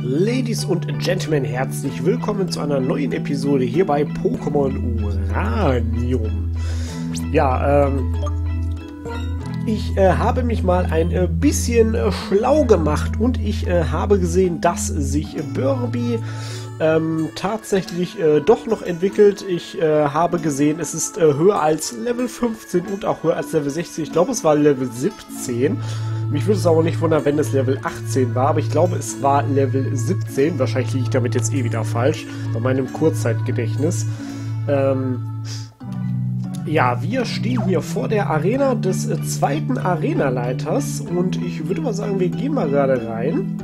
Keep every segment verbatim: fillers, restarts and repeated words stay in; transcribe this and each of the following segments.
Ladies und Gentlemen, herzlich willkommen zu einer neuen Episode hier bei Pokémon Uranium. Ja, ähm, ich äh, habe mich mal ein äh, bisschen äh, schlau gemacht und ich äh, habe gesehen, dass sich Burby ähm, tatsächlich äh, doch noch entwickelt. Ich äh, habe gesehen, es ist äh, höher als Level fünfzehn und auch höher als Level sechzehn. Ich glaube, es war Level siebzehn. Mich würde es aber nicht wundern, wenn es Level achtzehn war, aber ich glaube, es war Level siebzehn. Wahrscheinlich liege ich damit jetzt eh wieder falsch, bei meinem Kurzzeitgedächtnis. Ähm, ja, wir stehen hier vor der Arena des äh, zweiten Arenaleiters und ich würde mal sagen, wir gehen mal gerade rein.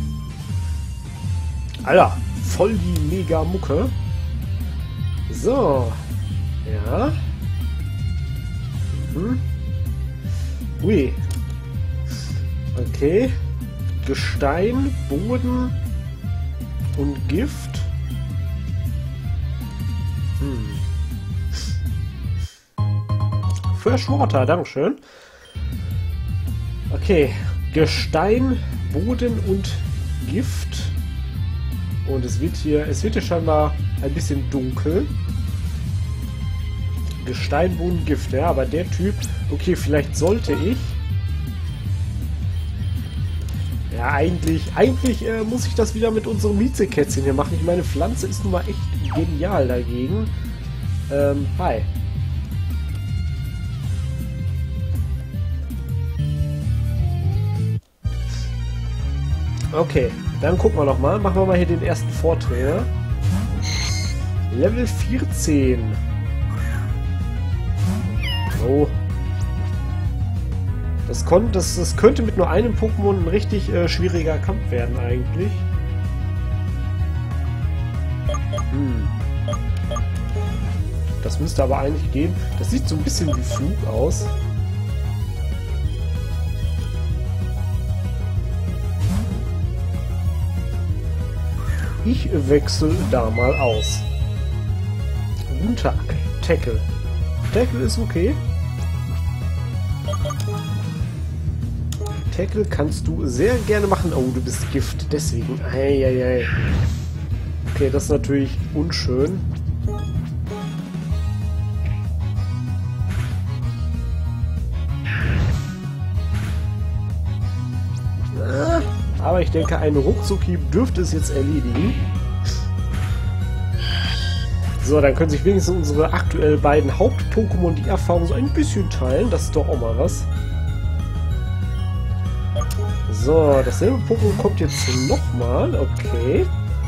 Alter, voll die Mega-Mucke. So. Ja. Hm. Ui. Okay. Gestein, Boden und Gift. Hm. Fresh Water, dankeschön. Okay. Gestein, Boden und Gift. Und es wird hier, es wird hier scheinbar ein bisschen dunkel. Gestein, Boden, Gift, ja, aber der Typ, okay, vielleicht sollte ich Ja, eigentlich, eigentlich äh, muss ich das wieder mit unserem Miezekätzchen hier machen. Ich meine, Pflanze ist nun mal echt genial dagegen. Ähm, hi. Okay, dann gucken wir noch mal. Machen wir mal hier den ersten Vortrainer. Level vierzehn. So. Das, kon das, das könnte mit nur einem Pokémon ein richtig äh, schwieriger Kampf werden eigentlich. Hm. Das müsste aber eigentlich gehen. Das sieht so ein bisschen wie Flug aus. Ich wechsle da mal aus. Guten Tag. Tackle. Tackle ist okay. Tackle kannst du sehr gerne machen. Oh, du bist Gift, deswegen. Eieiei. Okay, das ist natürlich unschön. Ah, aber ich denke, ein Ruckzuckhieb dürfte es jetzt erledigen. So, dann können sich wenigstens unsere aktuell beiden Haupt-Pokémon die Erfahrung so ein bisschen teilen. Das ist doch auch mal was. So, dasselbe Pokémon kommt jetzt nochmal. Okay.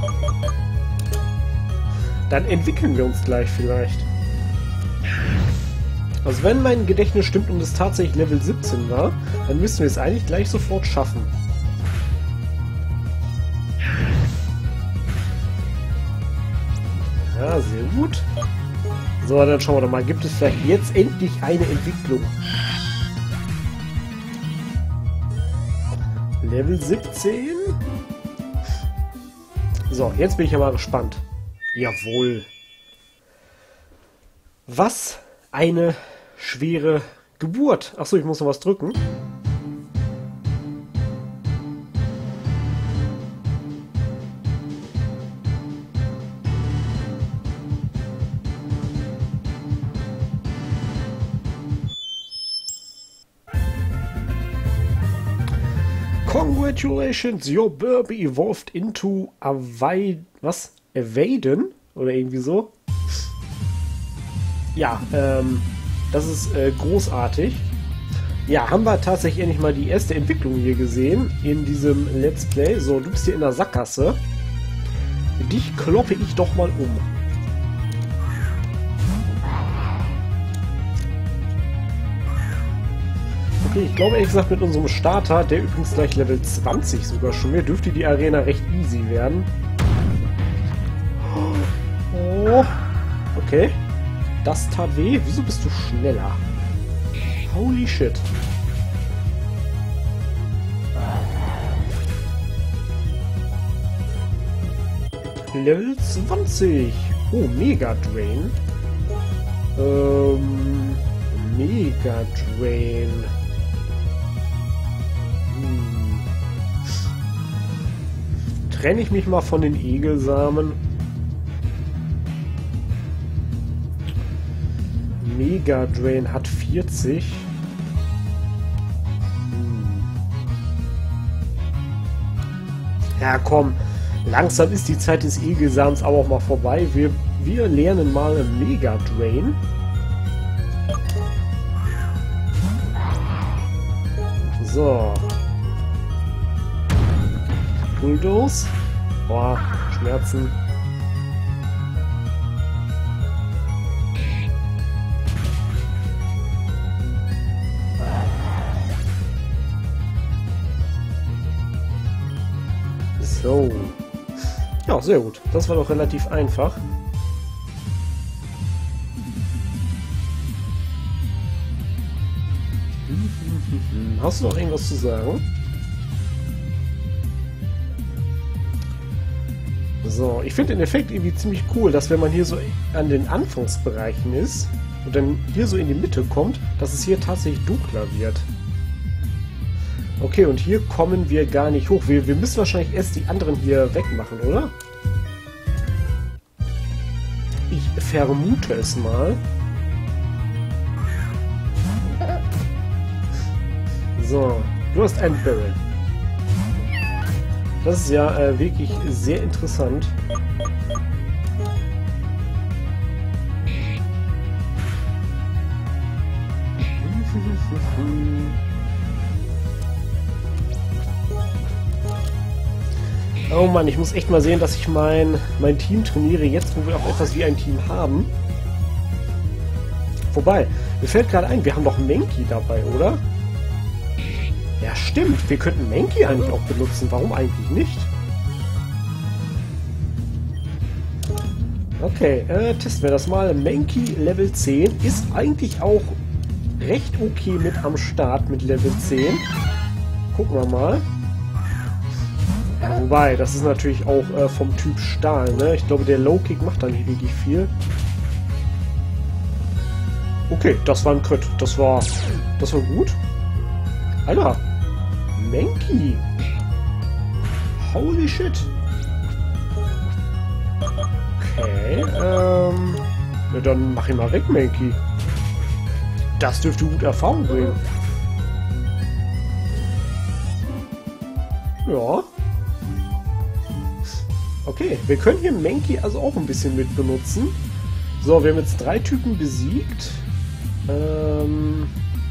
Dann entwickeln wir uns gleich vielleicht. Also wenn mein Gedächtnis stimmt und es tatsächlich Level siebzehn war, dann müssen wir es eigentlich gleich sofort schaffen. Ja, sehr gut. So, dann schauen wir doch mal. Gibt es vielleicht jetzt endlich eine Entwicklung? Level siebzehn. So, jetzt bin ich ja mal gespannt. Jawohl. Was eine schwere Geburt. Achso, ich muss noch was drücken. Congratulations, your Burby evolved into a was? Evaden? Oder irgendwie so. Ja, ähm, das ist äh, großartig. Ja, haben wir tatsächlich endlich mal die erste Entwicklung hier gesehen in diesem Let's Play. So, du bist hier in der Sackgasse. Dich kloppe ich doch mal um. Okay, ich glaube ehrlich gesagt mit unserem Starter, der übrigens gleich Level zwanzig sogar schon wird, dürfte die Arena recht easy werden. Oh, okay. Das tat weh. Wieso bist du schneller? Holy shit. Level zwanzig. Oh, Mega Drain. Ähm, Mega Drain. trenne ich mich mal von den Egelsamen. Mega Drain hat vierzig. Hm. Ja, komm. Langsam ist die Zeit des Egelsamens aber auch mal vorbei. Wir, wir lernen mal Mega Drain. So. Bulldoze. Boah, Schmerzen. So. Ja, sehr gut. Das war doch relativ einfach. Hast du noch irgendwas zu sagen? So, ich finde den Effekt irgendwie ziemlich cool, dass wenn man hier so an den Anfangsbereichen ist und dann hier so in die Mitte kommt, dass es hier tatsächlich dunkler wird. Okay, und hier kommen wir gar nicht hoch. Wir, wir müssen wahrscheinlich erst die anderen hier wegmachen, oder? Ich vermute es mal. So, du hast einen Barrel. Das ist ja äh, wirklich sehr interessant. Oh Mann, ich muss echt mal sehen, dass ich mein, mein Team trainiere, jetzt wo wir auch etwas wie ein Team haben. Wobei, mir fällt gerade ein, wir haben doch Mankey dabei, oder? Ja, stimmt. Wir könnten Mankey eigentlich auch benutzen. Warum eigentlich nicht? Okay, äh, testen wir das mal. Mankey Level zehn ist eigentlich auch recht okay mit am Start mit Level zehn. Gucken wir mal. Ja, wobei, das ist natürlich auch äh, vom Typ Stahl, ne? Ich glaube, der Low-Kick macht da nicht wirklich viel. Okay, das war ein Crit. Das war, das war gut. Alter, Mankey. Holy shit. Okay, ähm... ja, dann mach ihn mal weg, Mankey. Das dürfte gut Erfahrung bringen. Ja. Okay, wir können hier Mankey also auch ein bisschen mit benutzen. So, wir haben jetzt drei Typen besiegt. Ähm...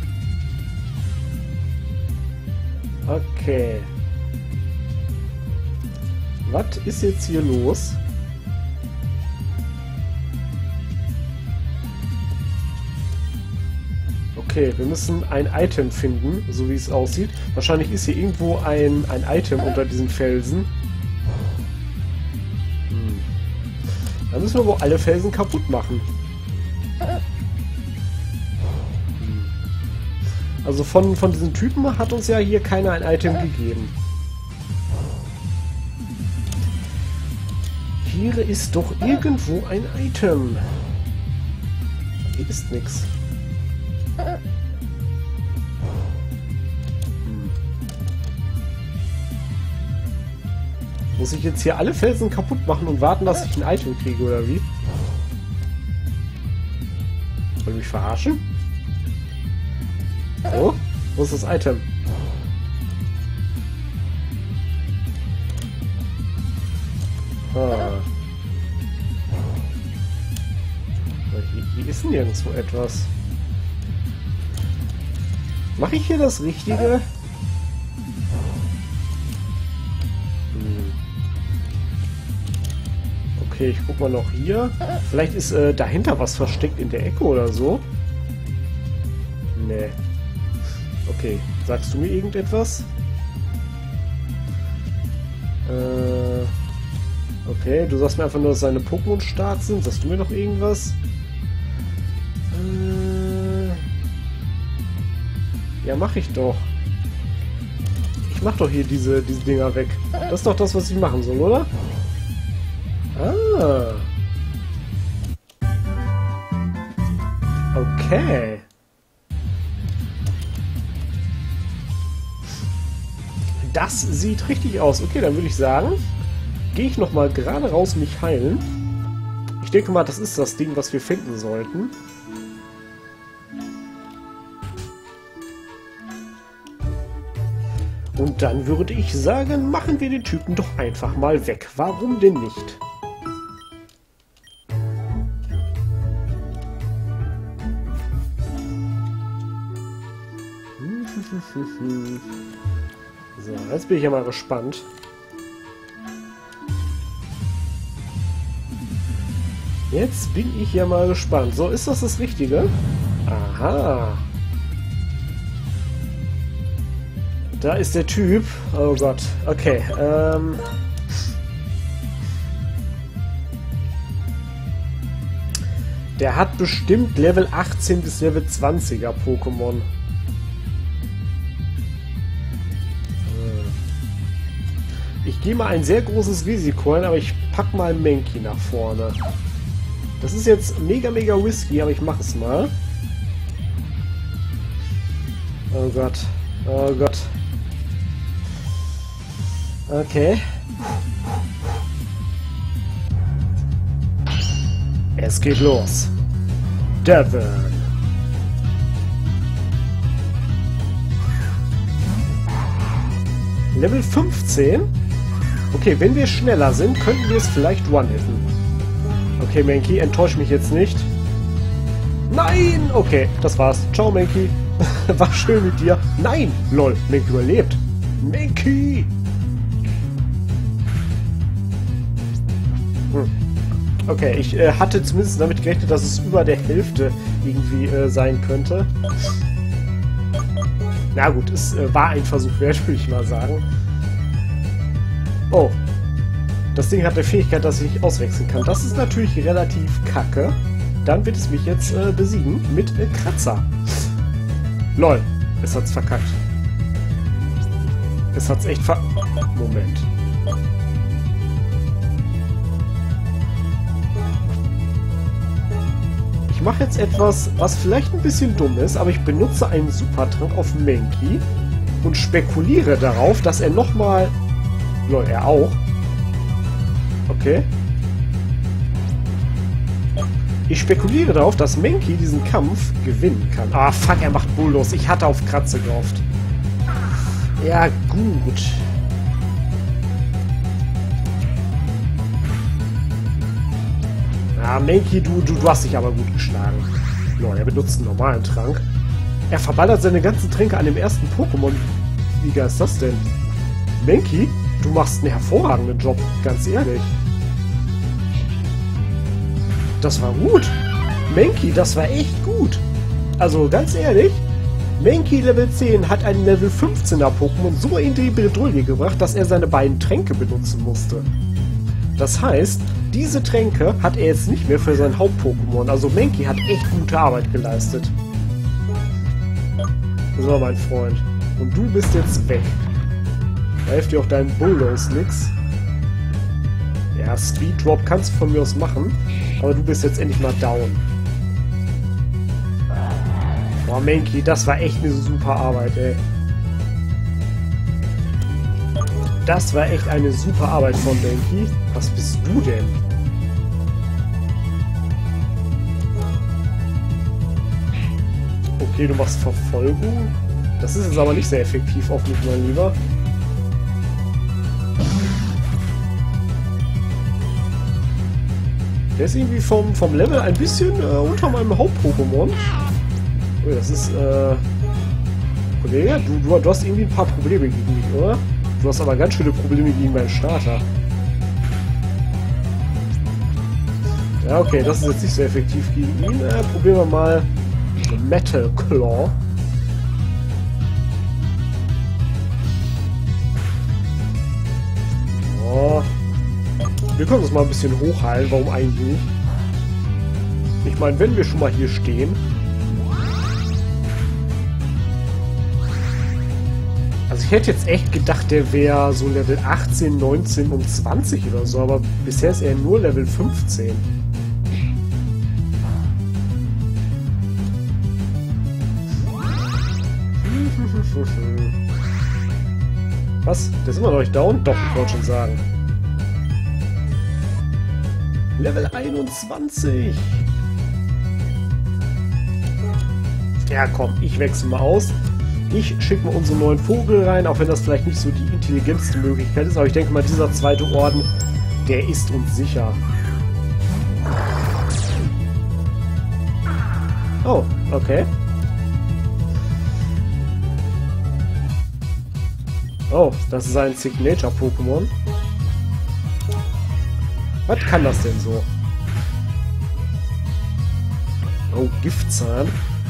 Okay. Was ist jetzt hier los? Okay, wir müssen ein Item finden, so wie es aussieht. Wahrscheinlich ist hier irgendwo ein, ein Item unter diesen Felsen. Hm. Dann müssen wir wohl alle Felsen kaputt machen. Also von, von diesen Typen hat uns ja hier keiner ein Item gegeben. Hier ist doch irgendwo ein Item. Hier ist nichts. Hm. Muss ich jetzt hier alle Felsen kaputt machen und warten, dass ich ein Item kriege, oder wie? Wollt ihr mich verarschen? Oh, wo ist das Item? Ah. Hier, hier ist nirgendwo etwas. Mache ich hier das Richtige? Hm. Okay, ich guck mal noch hier. Vielleicht ist äh, dahinter was versteckt in der Ecke oder so. Nee. Okay, sagst du mir irgendetwas? Äh, okay, du sagst mir einfach nur, dass seine Pokémon stark sind. Sagst du mir noch irgendwas? Äh, ja, mach ich doch. Ich mach doch hier diese, diese Dinger weg. Das ist doch das, was ich machen soll, oder? Ah. Okay. Das sieht richtig aus. Okay, dann würde ich sagen, gehe ich nochmal gerade raus mich heilen. Ich denke mal, das ist das Ding, was wir finden sollten. Und dann würde ich sagen, machen wir den Typen doch einfach mal weg. Warum denn nicht? So, jetzt bin ich ja mal gespannt. Jetzt bin ich ja mal gespannt. So, ist das das Richtige? Aha. Da ist der Typ. Oh Gott. Okay. Ähm. Der hat bestimmt Level achtzehn bis Level zwanziger Pokémon. Ich gehe mal ein sehr großes Risiko ein, aber ich pack mal Mankey nach vorne. Das ist jetzt mega, mega risky, aber ich mache es mal. Oh Gott. Oh Gott. Okay. Es geht los. Devon. Level fünfzehn? Okay, wenn wir schneller sind, könnten wir es vielleicht one-hitten. Okay, Mankey, enttäusch mich jetzt nicht. Nein! Okay, das war's. Ciao, Mankey. War schön mit dir. Nein! Lol, Mankey überlebt. Mankey! Hm. Okay, ich äh, hatte zumindest damit gerechnet, dass es über der Hälfte irgendwie äh, sein könnte. Na gut, es äh, war ein Versuch wert, würde ich mal sagen. Oh. Das Ding hat eine Fähigkeit, dass ich auswechseln kann. Das ist natürlich relativ kacke. Dann wird es mich jetzt äh, besiegen mit äh, Kratzer. Lol. Es hat's verkackt. Es hat's echt ver... Moment. Ich mache jetzt etwas, was vielleicht ein bisschen dumm ist, aber ich benutze einen Supertrank auf Mankey und spekuliere darauf, dass er nochmal... Lol, er auch. Okay. Ich spekuliere darauf, dass Mankey diesen Kampf gewinnen kann. Ah, fuck, er macht Bulldoze. Ich hatte auf Kratze gehofft. Ja, gut. Ah, Mankey, du, du, du hast dich aber gut geschlagen. Lol, er benutzt einen normalen Trank. Er verballert seine ganzen Tränke an dem ersten Pokémon. Wie geil ist das denn? Mankey, du machst einen hervorragenden Job, ganz ehrlich. Das war gut. Mankey, das war echt gut. Also, ganz ehrlich, Mankey Level zehn hat einen Level fünfzehner Pokémon so in die Bredouille gebracht, dass er seine beiden Tränke benutzen musste. Das heißt, diese Tränke hat er jetzt nicht mehr für sein Haupt-Pokémon. Also Mankey hat echt gute Arbeit geleistet. So, mein Freund. Und du bist jetzt weg. Da hilft dir auch dein Bulldoze nix. Ja, Speed Drop kannst du von mir aus machen. Aber du bist jetzt endlich mal down. Boah, Mankey, das war echt eine super Arbeit, ey. Das war echt eine super Arbeit von Mankey. Was bist du denn? Okay, du machst Verfolgung. Das ist jetzt aber nicht sehr effektiv auf mich, mein Lieber. Der ist irgendwie vom, vom Level ein bisschen äh, unter meinem Haupt-Pokémon. Oh, das ist, äh... Kollege, du, du, du hast irgendwie ein paar Probleme gegen mich, oder? Du hast aber ganz schöne Probleme gegen meinen Starter. Ja, okay, das ist jetzt nicht so effektiv gegen ihn. Äh, probieren wir mal Metal Claw. Oh. Wir können uns mal ein bisschen hochheilen, warum eigentlich nicht? Ich meine, wenn wir schon mal hier stehen... Also ich hätte jetzt echt gedacht, der wäre so Level achtzehn, neunzehn und zwanzig oder so, aber bisher ist er nur Level fünfzehn. Was? Der ist immer noch nicht down? Doch, ich wollte schon sagen. Level einundzwanzig. Ja, komm, ich wechsle mal aus. Ich schicke mal unseren neuen Vogel rein, auch wenn das vielleicht nicht so die intelligenteste Möglichkeit ist. Aber ich denke mal, dieser zweite Orden, der ist uns sicher. Oh, okay. Oh, das ist ein Signature-Pokémon. Was kann das denn so? Oh, Giftzahn.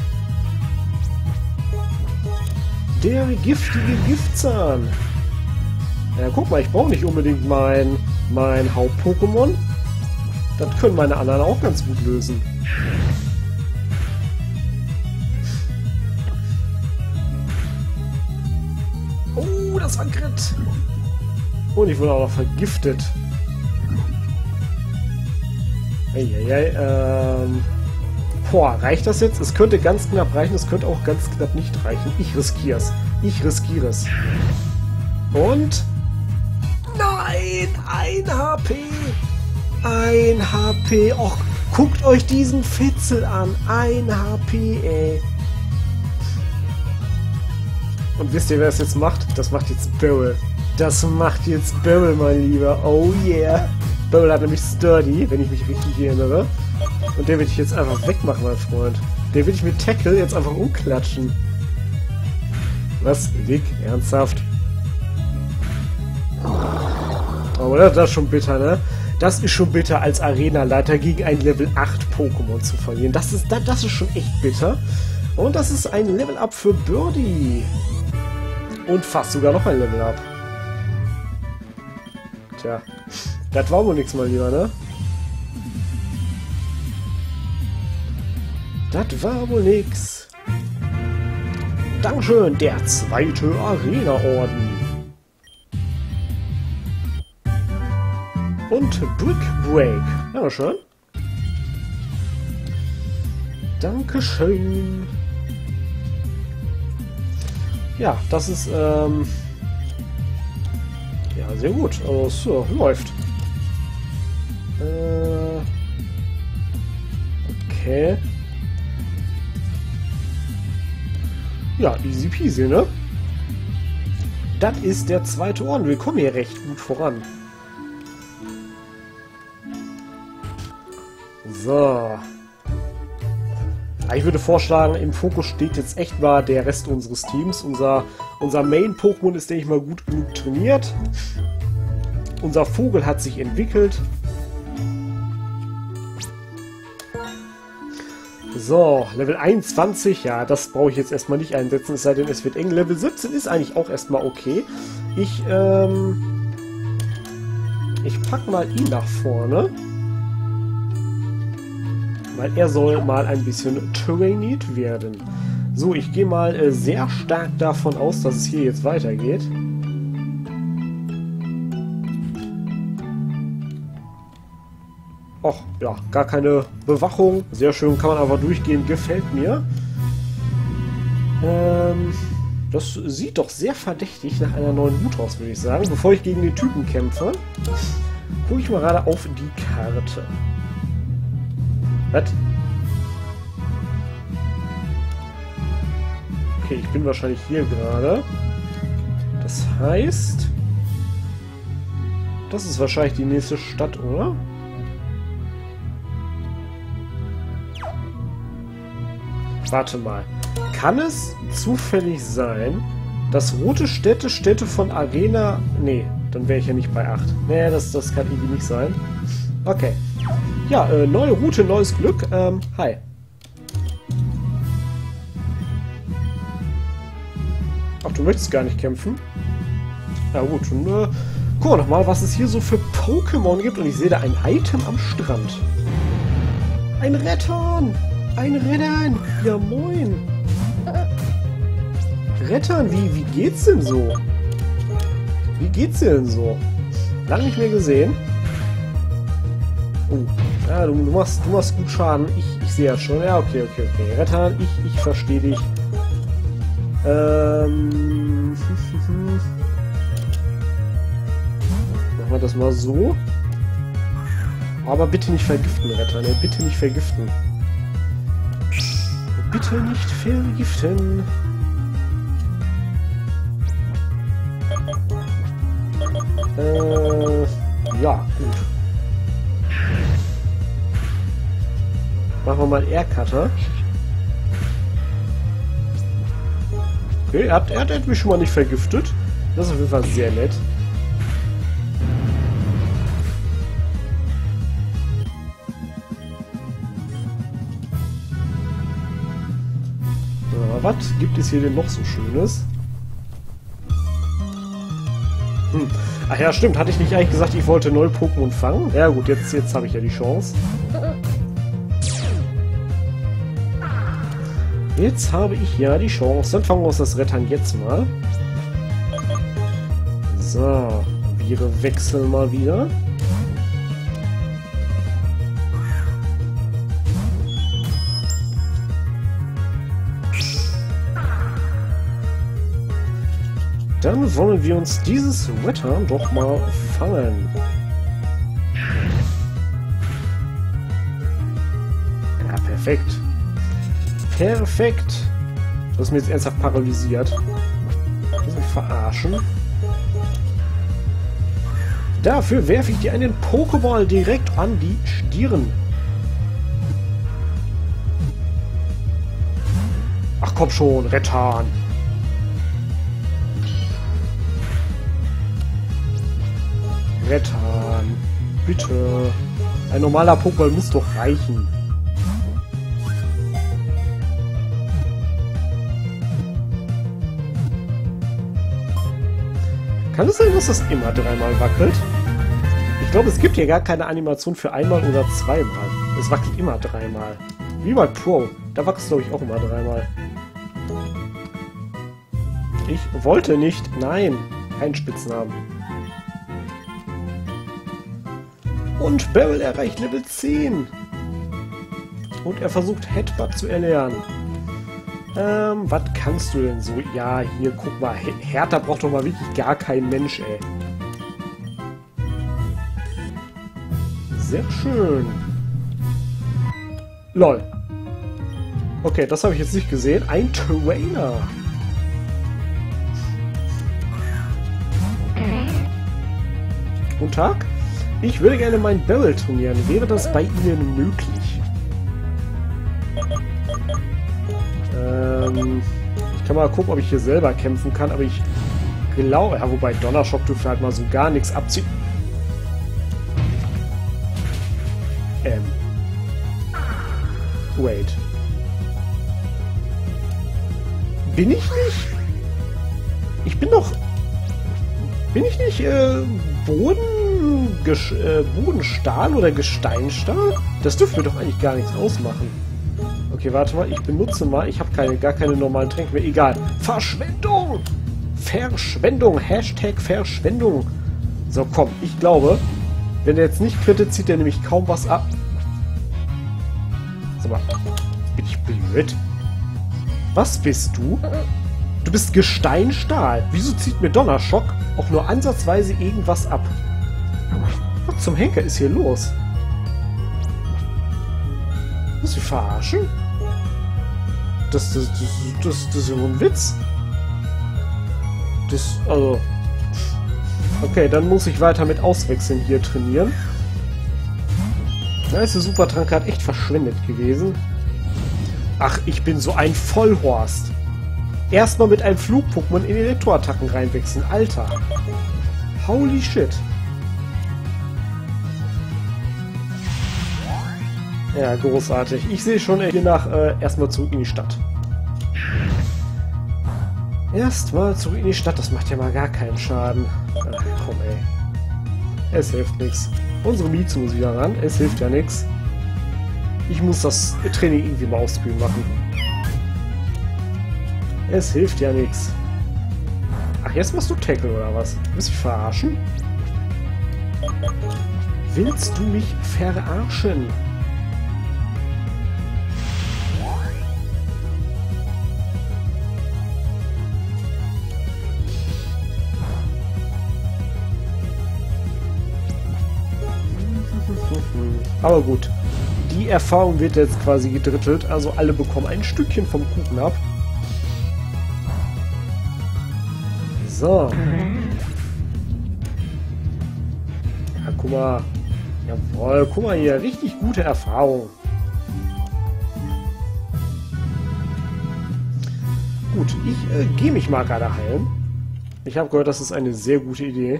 Der giftige Giftzahn. Ja, guck mal, ich brauche nicht unbedingt mein, mein Haupt-Pokémon. Das können meine anderen auch ganz gut lösen. Oh, das war ein Crit. Und ich wurde auch noch vergiftet. Eieiei, ähm... Boah, reicht das jetzt? Es könnte ganz knapp reichen, es könnte auch ganz knapp nicht reichen. Ich riskiere es. Ich riskiere es. Und... Nein! Ein H P! Ein H P! Och, guckt euch diesen Fitzel an! Ein H P, ey! Und wisst ihr, wer es jetzt macht? Das macht jetzt Beryl. Das macht jetzt Beryl, mein Lieber. Oh yeah! Beryl hat nämlich Sturdy, wenn ich mich richtig erinnere. Und den will ich jetzt einfach wegmachen, mein Freund. Den will ich mit Tackle jetzt einfach umklatschen. Was? Dick? Ernsthaft? Oh, das ist schon bitter, ne? Das ist schon bitter, als Arenaleiter gegen ein Level acht Pokémon zu verlieren. Das ist, das, das ist schon echt bitter. Und das ist ein Level-Up für Birdie. Und fast sogar noch ein Level-Up. Tja, das war wohl nichts, mein Lieber, ne? Das war wohl nix. Dankeschön, der zweite Arena-Orden. Und Brick Break. Ja, schön. Dankeschön. Ja, das ist, ähm... ja, sehr gut. Also, so, läuft. Äh... Okay. Ja, easy peasy, ne? Das ist der zweite Orden. Wir kommen hier recht gut voran. So. Ich würde vorschlagen, im Fokus steht jetzt echt mal der Rest unseres Teams. Unser, unser Main-Pokémon ist, denke ich mal, gut genug trainiert. Unser Vogel hat sich entwickelt. So, Level einundzwanzig, ja, das brauche ich jetzt erstmal nicht einsetzen, es sei denn, es wird eng. Level siebzehn ist eigentlich auch erstmal okay. Ich, ähm... Ich pack mal ihn nach vorne. Weil er soll mal ein bisschen trainiert werden. So, ich gehe mal äh, sehr stark davon aus, dass es hier jetzt weitergeht. Och, ja, gar keine Bewachung. Sehr schön, kann man einfach durchgehen. Gefällt mir. Ähm, das sieht doch sehr verdächtig nach einer neuen Route aus, würde ich sagen. Bevor ich gegen den Typen kämpfe, gucke ich mal gerade auf die Karte. Was? Okay, ich bin wahrscheinlich hier gerade. Das heißt... Das ist wahrscheinlich die nächste Stadt, oder? Warte mal. Kann es zufällig sein, dass rote Städte Städte von Arena... Nee, dann wäre ich ja nicht bei acht. Nee, das, das kann irgendwie nicht sein. Okay. Ja, äh, neue Route, neues Glück. Ähm, hi. Ach, du möchtest gar nicht kämpfen? Ja gut, dann äh, gucken wir doch mal, was es hier so für Pokémon gibt. Und ich sehe da ein Item am Strand. Ein Rettern! Ein Rettern! Ja, moin! Rettern, wie, wie geht's denn so? Wie geht's dir denn so? Lang nicht mehr gesehen. Oh, ja, du, du, machst, du machst gut Schaden. Ich, ich sehe ja schon. Ja, okay, okay, okay. Rettern, ich, ich verstehe dich. Ähm... Machen wir das mal so. Aber bitte nicht vergiften, Retter, ne? Bitte nicht vergiften. Bitte nicht vergiften. Äh, ja, gut. Machen wir mal Air-Cutter. Okay, er hat, er hat mich schon mal nicht vergiftet. Das ist auf jeden Fall sehr nett. So, was gibt es hier denn noch so Schönes? Hm. Ach ja, stimmt. Hatte ich nicht eigentlich gesagt, ich wollte neue Pokémon fangen? Ja gut, jetzt, jetzt habe ich ja die Chance. Jetzt habe ich ja die Chance. Dann fangen wir uns das Rettern jetzt mal. So, wir wechseln mal wieder. Dann wollen wir uns dieses Rettern doch mal fangen. Ja, perfekt. Perfekt. Du hast mich jetzt ernsthaft paralysiert. Das ist mich verarschen. Dafür werfe ich dir einen Pokéball direkt an die Stirn. Ach komm schon, Rettern. Rettern. Bitte. Ein normaler Pokéball muss doch reichen. Kann es sein, dass das immer dreimal wackelt? Ich glaube, es gibt hier gar keine Animation für einmal oder zweimal. Es wackelt immer dreimal. Wie bei Pro. Da wackelt es, glaube ich, auch immer dreimal. Ich wollte nicht. Nein. Kein Spitznamen. Und Beryl erreicht Level zehn. Und er versucht Headbutt zu erlernen. Ähm, was kannst du denn so? Ja, hier, guck mal. Hertha braucht doch mal wirklich gar kein Mensch, ey. Sehr schön. Lol. Okay, das habe ich jetzt nicht gesehen. Ein Trainer. Guten Tag. Ich würde gerne meinen Beryl trainieren. Wäre das bei Ihnen möglich? Ähm, ich kann mal gucken, ob ich hier selber kämpfen kann, aber ich glaube... Ja, wobei Donnerschock dürfte halt mal so gar nichts abziehen. Ähm. Wait. Bin ich nicht? Ich bin doch... Bin ich nicht, äh, Boden... Ges äh, Bodenstahl oder Gesteinstahl? Das dürfte doch eigentlich gar nichts ausmachen. Okay, warte mal, ich benutze mal... Ich habe keine, gar keine normalen Tränke mehr. Egal. Verschwendung! Verschwendung! Hashtag Verschwendung! So, komm, ich glaube... Wenn er jetzt nicht krittet, zieht er nämlich kaum was ab. Sag mal, bin ich blöd? Was bist du? Du bist Gesteinstahl. Wieso zieht mir Donnerschock auch nur ansatzweise irgendwas ab? Was zum Henker ist hier los? Willst du verarschen? Das, das, das, das, das ist ja wohl ein Witz. Das, also... Okay, dann muss ich weiter mit Auswechseln hier trainieren. Da ist der Supertrank gerade echt verschwendet gewesen. Ach, ich bin so ein Vollhorst. Erstmal mit einem Flug-Pokémon in Elektroattacken reinwechseln. Alter. Holy shit. Ja, großartig. Ich sehe schon hier nach äh, erstmal zurück in die Stadt. Erstmal zurück in die Stadt, das macht ja mal gar keinen Schaden. Ach, komm, ey. Es hilft nichts. Unsere Mieze muss wieder ran, es hilft ja nichts. Ich muss das Training irgendwie mal aufscreen machen. Es hilft ja nichts. Ach, jetzt machst du Tackle oder was? Willst du mich verarschen? Willst du mich verarschen? Aber gut. Die Erfahrung wird jetzt quasi gedrittelt. Also alle bekommen ein Stückchen vom Kuchen ab. So. Ja, guck mal. Jawohl, guck mal hier. Richtig gute Erfahrung. Gut, ich äh, gehe mich mal gerade heilen. Ich habe gehört, das ist eine sehr gute Idee.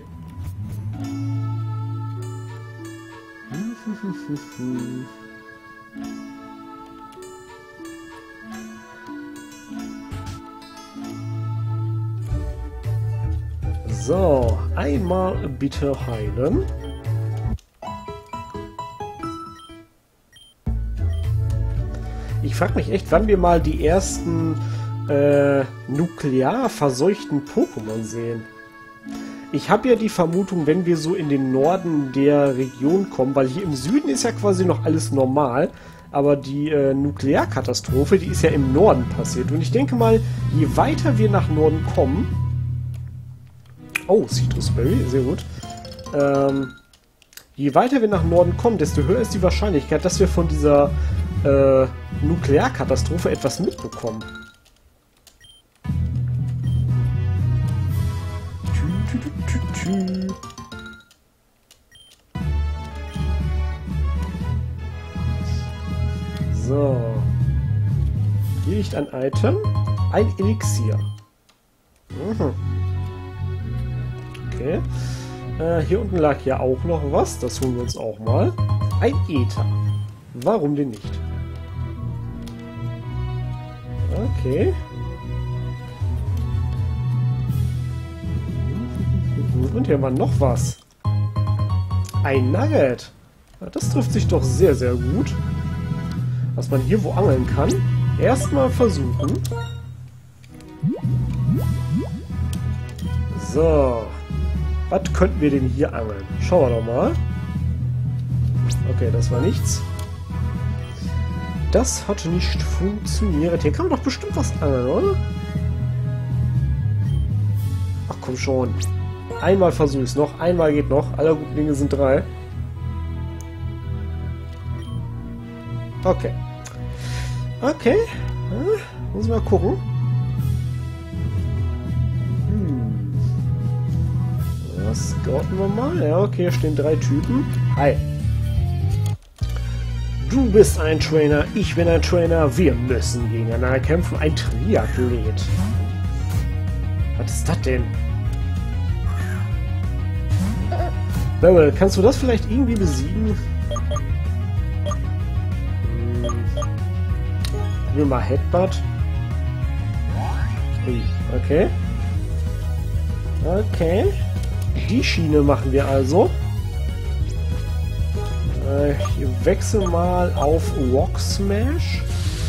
So, einmal bitte heilen. Ich frage mich echt, wann wir mal die ersten äh, nuklear verseuchten Pokémon sehen. Ich habe ja die Vermutung, wenn wir so in den Norden der Region kommen, weil hier im Süden ist ja quasi noch alles normal, aber die äh, Nuklearkatastrophe, die ist ja im Norden passiert. Und ich denke mal, je weiter wir nach Norden kommen... Oh, Citrusberry, sehr gut. Ähm, je weiter wir nach Norden kommen, desto höher ist die Wahrscheinlichkeit, dass wir von dieser äh, Nuklearkatastrophe etwas mitbekommen. Tü, tü, tü, tü, tü. So. Hier liegt ein Item. Ein Elixier. Mhm. Okay. Äh, hier unten lag ja auch noch was. Das holen wir uns auch mal. Ein Ether. Warum denn nicht? Okay. Und hier war noch was. Ein Nugget. Ja, das trifft sich doch sehr, sehr gut. Was man hier wo angeln kann. Erstmal versuchen. So. Was könnten wir denn hier angeln? Schauen wir doch mal. Okay, das war nichts. Das hat nicht funktioniert. Hier kann man doch bestimmt was angeln, oder? Ach komm schon. Einmal versuche ich es noch. Einmal geht noch. Alle guten Dinge sind drei. Okay. Okay. Ja, muss mal gucken. Hm. Das scouten wir mal. Ja, okay, hier stehen drei Typen. Hi. Du bist ein Trainer, ich bin ein Trainer. Wir müssen gegeneinander kämpfen. Ein Triathlet. Was ist das denn? Beryl, kannst du das vielleicht irgendwie besiegen? Hm. Wir mal Headbutt. Ui, okay. Okay. Die Schiene machen wir also. Äh, ich wechsle mal auf Rock Smash.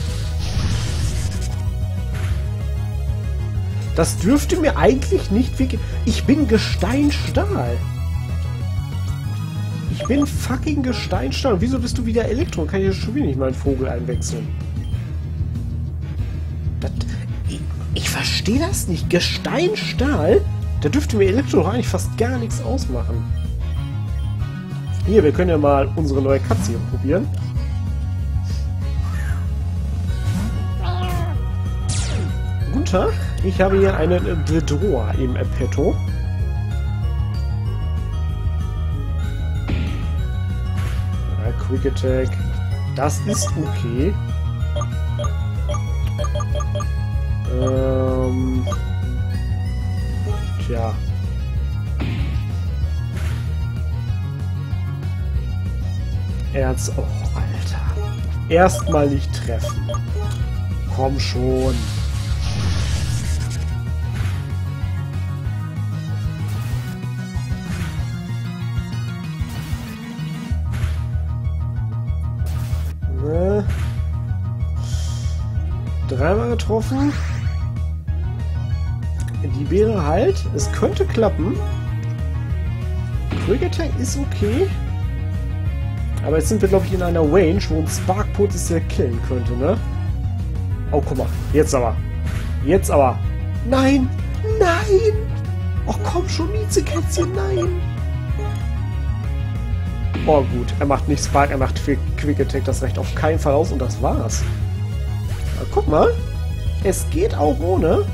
Das dürfte mir eigentlich nicht wirklich... Ich bin Gesteinstahl. Ich bin fucking Gesteinstahl. Wieso bist du wieder Elektro? Kann ich schon wieder nicht meinen Vogel einwechseln? Das, ich ich verstehe das nicht. Gesteinstahl? Da dürfte mir Elektro doch eigentlich fast gar nichts ausmachen. Hier, wir können ja mal unsere neue Katze hier probieren. Guten Tag. Ich habe hier einen Bedroher im Petto. Quick Attack. Das ist okay. Ähm. Tja. Ernst. Oh, Alter. Erstmal nicht treffen. Komm schon. Dreimal getroffen. Die Beere halt. Es könnte klappen. Quick Attack ist okay. Aber jetzt sind wir, glaube ich, in einer Range, wo uns Spark potenziell killen könnte, ne? Oh, guck mal. Jetzt aber. Jetzt aber. Nein! Nein! Oh, komm schon, Miezekätzchen, nein! Oh gut, er macht nicht Spark, er macht Quick Attack, das reicht auf keinen Fall aus und das war's. Na, guck mal, es geht auch ohne.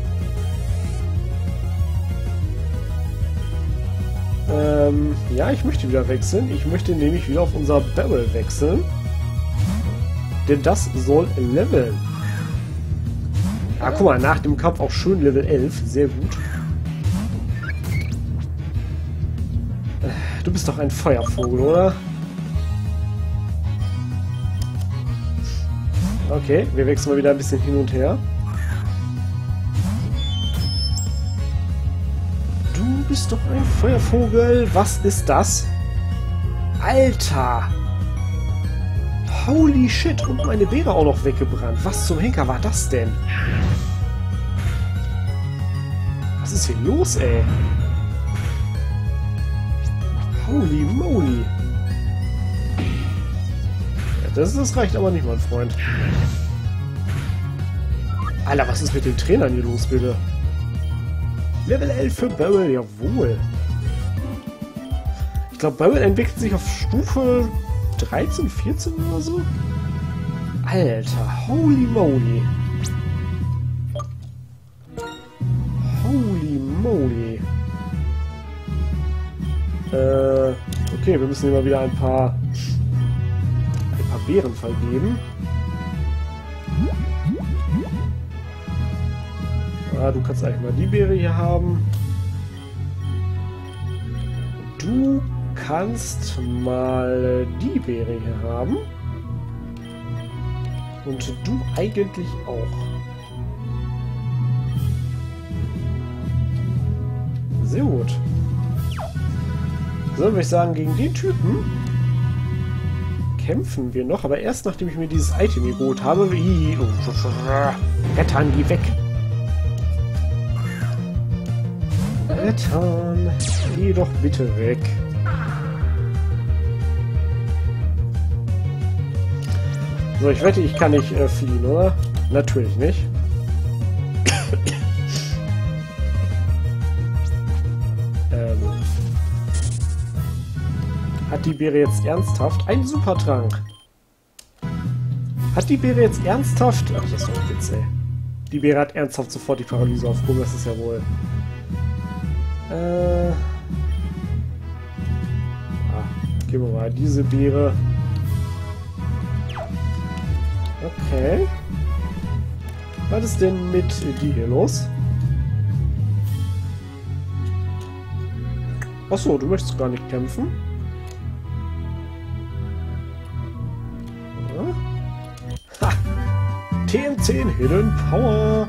Ähm, ja, ich möchte wieder wechseln. Ich möchte nämlich wieder auf unser Barrel wechseln. Denn das soll leveln. Ah, guck mal, nach dem Kampf auch schön Level elf. Sehr gut. Du bist doch ein Feuervogel, oder? Okay, wir wechseln mal wieder ein bisschen hin und her. Du bist doch ein Feuervogel. Was ist das? Alter! Holy shit! Und meine Beere auch noch weggebrannt. Was zum Henker war das denn? Was ist hier los, ey? Holy moly! Ja, das, das reicht aber nicht, mein Freund. Alter, was ist mit den Trainern hier los, bitte? Level elf für Barrel, jawohl. Ich glaube, Barrel entwickelt sich auf Stufe dreizehn, vierzehn oder so. Alter, holy moly. Holy moly. Äh, okay, wir müssen immer wieder ein paar ein paar Beeren vergeben. Ah, du kannst eigentlich mal die Beere hier haben. Du kannst mal die Beere hier haben. Und du eigentlich auch. Sehr gut. So, würde ich sagen, gegen den Typen kämpfen wir noch, aber erst nachdem ich mir dieses Item geholt habe. Rettern, geh weg! Rettern, geh doch bitte weg. So, ich wette, ich kann nicht äh, fliehen, oder? Natürlich nicht. ähm. Hat die Beere jetzt ernsthaft einen Supertrank? Hat die Beere jetzt ernsthaft... Ach, das ist doch ein Witz, ey. Die Beere hat ernsthaft sofort die Paralyse aufgehoben, das ist ja wohl... Äh... Ah, geben wir mal diese Beere. Okay. Was ist denn mit die hier los? Achso, du möchtest gar nicht kämpfen. Ja. Ha! T M zehn Hidden Power!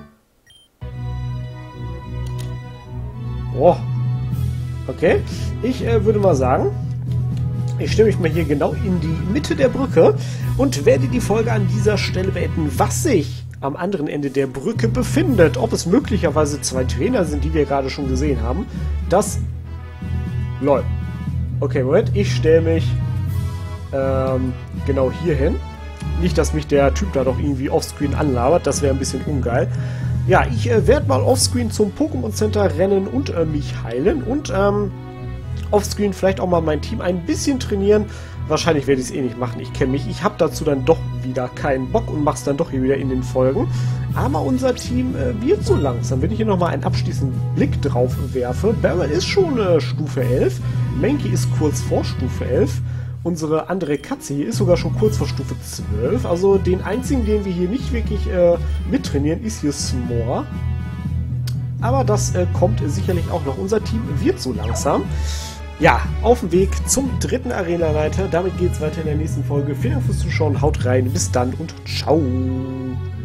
Oh. Okay. Ich äh, würde mal sagen, ich stelle mich mal hier genau in die Mitte der Brücke und werde die Folge an dieser Stelle beenden, was sich am anderen Ende der Brücke befindet. Ob es möglicherweise zwei Trainer sind, die wir gerade schon gesehen haben. Das... Lol. Okay, Moment. Ich stelle mich ähm, genau hier hin. Nicht, dass mich der Typ da doch irgendwie offscreen anlabert. Das wäre ein bisschen ungeil. Ja, ich äh, werde mal offscreen zum Pokémon Center rennen und äh, mich heilen. Und ähm, offscreen vielleicht auch mal mein Team ein bisschen trainieren. Wahrscheinlich werde ich es eh nicht machen. Ich kenne mich. Ich habe dazu dann doch wieder keinen Bock und mache es dann doch hier wieder in den Folgen. Aber unser Team äh, wird so langsam. Wenn ich hier nochmal einen abschließenden Blick drauf werfe. Barrel ist schon äh, Stufe elf. Mankey ist kurz vor Stufe elf. Unsere andere Katze hier ist sogar schon kurz vor Stufe zwölf. Also den einzigen, den wir hier nicht wirklich äh, mittrainieren, ist hier S'more. Aber das äh, kommt sicherlich auch noch. Unser Team wird so langsam. Ja, auf dem Weg zum dritten Arenaleiter. Damit geht es weiter in der nächsten Folge. Vielen Dank fürs Zuschauen. Haut rein. Bis dann und ciao.